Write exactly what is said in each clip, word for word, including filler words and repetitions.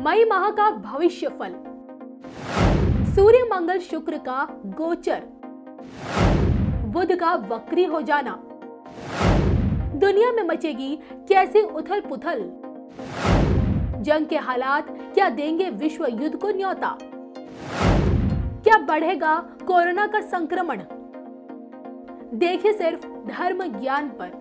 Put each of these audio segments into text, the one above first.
मई माह का भविष्यफल, सूर्य मंगल शुक्र का गोचर, बुध का वक्री हो जाना, दुनिया में मचेगी कैसी उथल पुथल, जंग के हालात क्या देंगे विश्व युद्ध को न्योता, क्या बढ़ेगा कोरोना का संक्रमण। देखिए सिर्फ धर्म ज्ञान पर।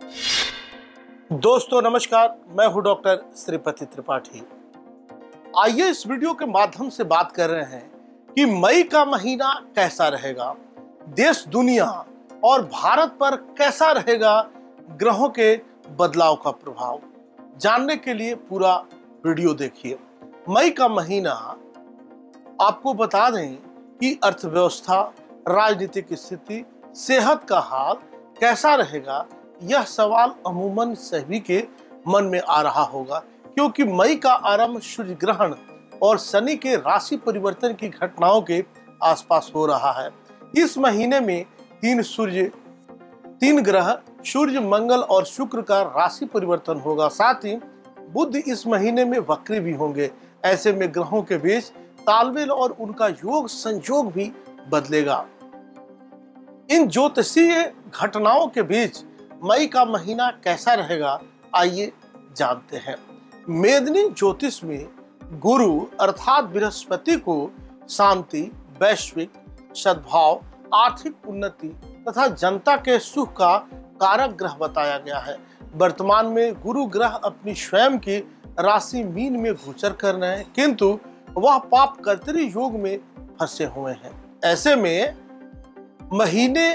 दोस्तों नमस्कार, मैं हूं डॉक्टर श्रीपति त्रिपाठी। आइए इस वीडियो के माध्यम से बात कर रहे हैं कि मई का महीना कैसा रहेगा, देश दुनिया और भारत पर कैसा रहेगा ग्रहों के बदलाव का प्रभाव। जानने के लिए पूरा वीडियो देखिए। मई का महीना आपको बता दें कि अर्थव्यवस्था, राजनीतिक स्थिति, सेहत का हाल कैसा रहेगा। यह सवाल अमूमन सभी के मन में आ रहा होगा, क्योंकि मई का आरंभ सूर्य ग्रहण और शनि के राशि परिवर्तन की घटनाओं के आसपास हो रहा है। इस महीने में तीन सूर्य तीन ग्रह सूर्य, मंगल और शुक्र का राशि परिवर्तन होगा। साथ ही बुध इस महीने में वक्री भी होंगे। ऐसे में ग्रहों के बीच तालमेल और उनका योग संयोग भी बदलेगा। इन ज्योतिषीय घटनाओं के बीच मई का महीना कैसा रहेगा, आइए जानते हैं। मेदिनी ज्योतिष में गुरु अर्थात बृहस्पति को शांति, वैश्विक सद्भाव, आर्थिक उन्नति तथा जनता के सुख का कारक ग्रह बताया गया है। वर्तमान में गुरु ग्रह अपनी स्वयं की राशि मीन में गोचर कर रहे हैं, किंतु वह पाप कर्तरी योग में फंसे हुए हैं। ऐसे में महीने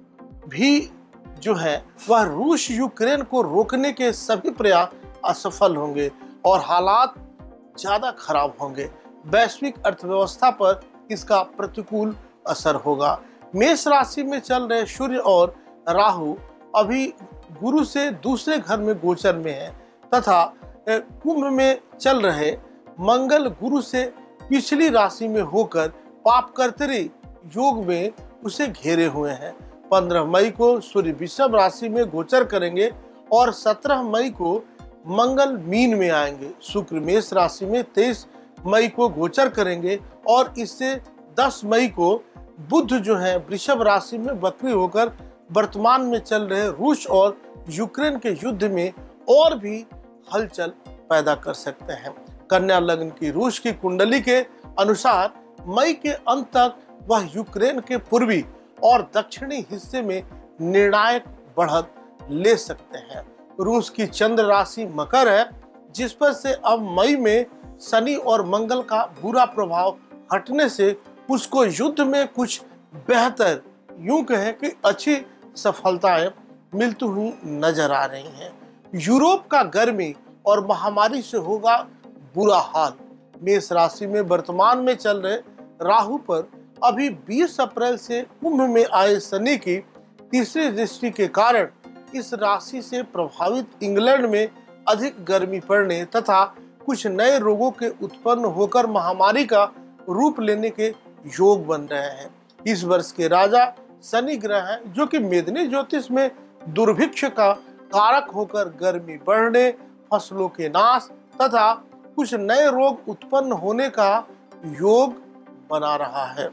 भी जो है वह रूस यूक्रेन को रोकने के सभी प्रयास असफल होंगे और हालात ज्यादा खराब होंगे। वैश्विक अर्थव्यवस्था पर इसका प्रतिकूल असर होगा। मेष राशि में चल रहे सूर्य और राहु अभी गुरु से दूसरे घर में गोचर में है तथा कुंभ में चल रहे मंगल गुरु से पिछली राशि में होकर पापकर्तरी योग में उसे घेरे हुए हैं। पंद्रह मई को सूर्य वृषभ राशि में गोचर करेंगे और सत्रह मई को मंगल मीन में आएंगे। शुक्र मेष राशि में तेईस मई को गोचर करेंगे और इससे दस मई को बुध जो है वृषभ राशि में वक्री होकर वर्तमान में चल रहे रूस और यूक्रेन के युद्ध में और भी हलचल पैदा कर सकते हैं। कन्या लग्न की रूस की कुंडली के अनुसार मई के अंत तक वह यूक्रेन के पूर्वी और दक्षिणी हिस्से में निर्णायक बढ़त ले सकते हैं। रूस की चंद्र राशि मकर है, जिस पर से अब मई में शनि और मंगल का बुरा प्रभाव हटने से उसको युद्ध में कुछ बेहतर, यूं कहें कि अच्छी सफलताएं मिलती हुई नजर आ रही हैं। यूरोप का गर्मी और महामारी से होगा बुरा हाल। मेष राशि में वर्तमान में चल रहे राहु पर अभी बीस अप्रैल से कुंभ में आए शनि की तीसरी दृष्टि के कारण इस राशि से प्रभावित इंग्लैंड में अधिक गर्मी पड़ने तथा कुछ नए रोगों के उत्पन्न होकर महामारी का रूप लेने के योग बन रहे हैं। इस वर्ष के राजा शनि ग्रह हैं, जो कि मेदिनी ज्योतिष में दुर्भिक्ष का कारक होकर गर्मी बढ़ने, फसलों के नाश तथा कुछ नए रोग उत्पन्न होने का योग बना रहा है।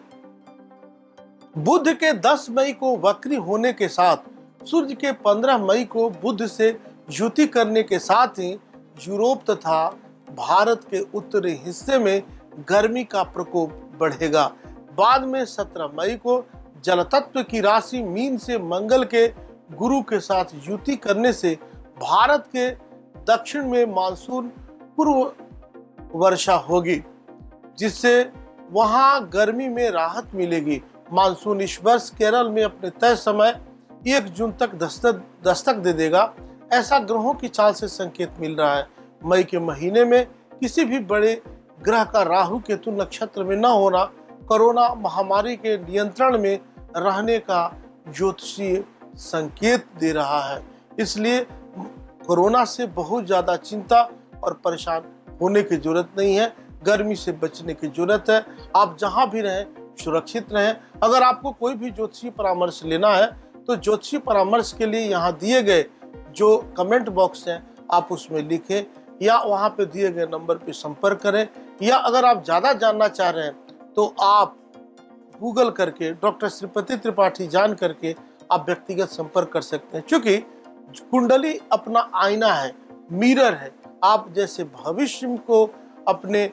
बुध के दस मई को वक्री होने के साथ सूर्य के पंद्रह मई को बुध से युति करने के साथ ही यूरोप तथा भारत के उत्तरी हिस्से में गर्मी का प्रकोप बढ़ेगा। बाद में सत्रह मई को जल तत्व की राशि मीन से मंगल के गुरु के साथ युति करने से भारत के दक्षिण में मानसून पूर्व वर्षा होगी, जिससे वहां गर्मी में राहत मिलेगी। मानसून इस वर्ष केरल में अपने तय समय एक जून तक दस्तक दस्तक दे देगा, ऐसा ग्रहों की चाल से संकेत मिल रहा है। मई के महीने में किसी भी बड़े ग्रह का राहु केतु नक्षत्र में न होना कोरोना महामारी के नियंत्रण में रहने का ज्योतिषीय संकेत दे रहा है। इसलिए कोरोना से बहुत ज्यादा चिंता और परेशान होने की जरूरत नहीं है। गर्मी से बचने की जरूरत है। आप जहां भी रहें सुरक्षित रहें। अगर आपको कोई भी ज्योतिषीय परामर्श लेना है तो ज्योतिषीय परामर्श के लिए यहाँ दिए गए जो कमेंट बॉक्स है आप उसमें लिखें। या वहाँ पे दिए गए नंबर पे संपर्क करें। या अगर आप ज़्यादा जानना चाह रहे हैं तो आप गूगल करके डॉक्टर श्रीपति त्रिपाठी जान करके आप व्यक्तिगत संपर्क कर सकते हैं, क्योंकि कुंडली अपना आईना है, मिरर है। आप जैसे भविष्य को अपने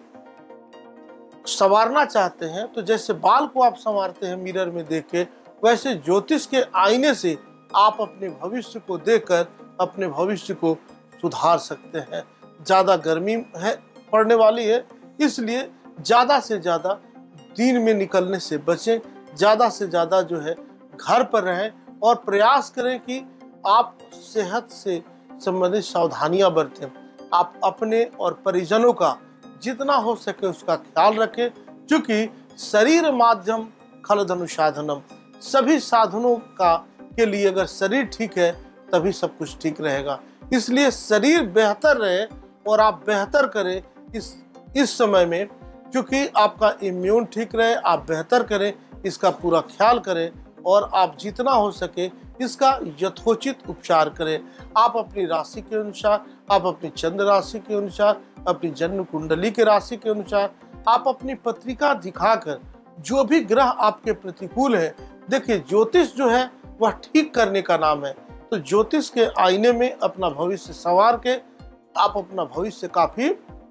संवारना चाहते हैं, तो जैसे बाल को आप संवारते हैं मिरर में देख के, वैसे ज्योतिष के आईने से आप अपने भविष्य को देखकर अपने भविष्य को सुधार सकते हैं। ज़्यादा गर्मी है पड़ने वाली है, इसलिए ज़्यादा से ज़्यादा दिन में निकलने से बचें, ज़्यादा से ज़्यादा जो है घर पर रहें और प्रयास करें कि आप सेहत से संबंधित सावधानियां बरतें। आप अपने और परिजनों का जितना हो सके उसका ख्याल रखें, क्योंकि शरीर माध्यम खलधनुसाधनम, सभी साधनों का के लिए अगर शरीर ठीक है तभी सब कुछ ठीक रहेगा। इसलिए शरीर बेहतर रहे और आप बेहतर करें इस इस समय में, क्योंकि आपका इम्यून ठीक रहे, आप बेहतर करें, इसका पूरा ख्याल करें और आप जितना हो सके इसका यथोचित उपचार करें। आप अपनी राशि के अनुसार, आप अपनी चंद्र राशि के अनुसार, अपनी जन्म कुंडली के राशि के अनुसार आप अपनी पत्रिका दिखाकर जो भी ग्रह आपके प्रतिकूल है, देखिए ज्योतिष जो है वह ठीक करने का नाम है। तो ज्योतिष के आईने में अपना भविष्य संवार के आप अपना भविष्य काफी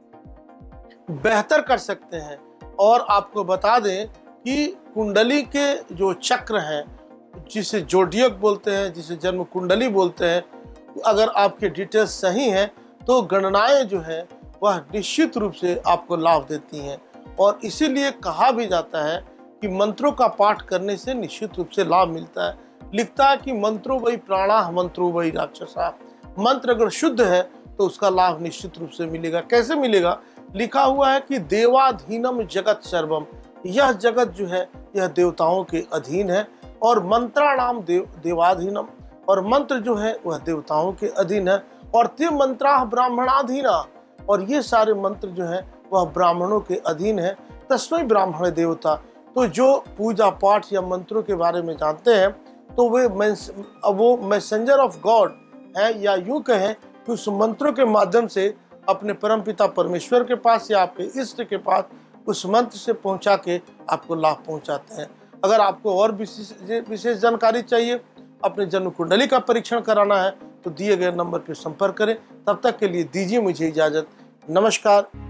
बेहतर कर सकते हैं। और आपको बता दें कि कुंडली के जो चक्र हैं, जिसे जोडियक बोलते हैं, जिसे जन्म कुंडली बोलते हैं, अगर आपके डिटेल्स सही हैं तो गणनाएं जो है वह निश्चित रूप से आपको लाभ देती हैं। और इसीलिए कहा भी जाता है कि मंत्रों का पाठ करने से निश्चित रूप से लाभ मिलता है। लिखता है कि मंत्रो वही प्राणा मंत्रो वही राक्षसा, मंत्र अगर शुद्ध है तो उसका लाभ निश्चित रूप से मिलेगा। कैसे मिलेगा? लिखा हुआ है कि देवाधीनम जगत सर्वम, यह जगत जो है यह देवताओं के अधीन है, और मंत्राणाम देव देवाधीनम, और मंत्र जो है वह देवताओं के अधीन है, और ते मंत्रा ब्राह्मणाधीना, और ये सारे मंत्र जो है वह ब्राह्मणों के अधीन है। तस्मै ब्राह्मण देवता। तो जो पूजा पाठ या मंत्रों के बारे में जानते हैं तो वे वो मैसेंजर ऑफ गॉड है, या यूं कहें कि उस मंत्रों के माध्यम से अपने परमपिता परमेश्वर के पास या आपके इष्ट के पास उस मंत्र से पहुंचा के आपको लाभ पहुंचाते हैं। अगर आपको और विशेष विशेष जानकारी चाहिए, अपने जन्म कुंडली का परीक्षण कराना है, तो दिए गए नंबर पर संपर्क करें। तब तक के लिए दीजिए मुझे इजाजत। नमस्कार।